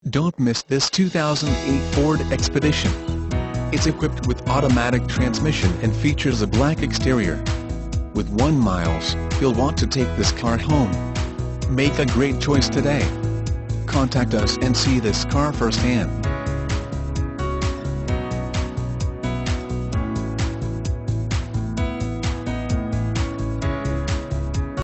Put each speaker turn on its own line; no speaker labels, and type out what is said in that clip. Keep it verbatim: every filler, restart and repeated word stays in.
Don't miss this two thousand eight Ford Expedition. It's equipped with automatic transmission and features a black exterior. With one miles, you'll want to take this car home. Make a great choice today. Contact us and see this car firsthand.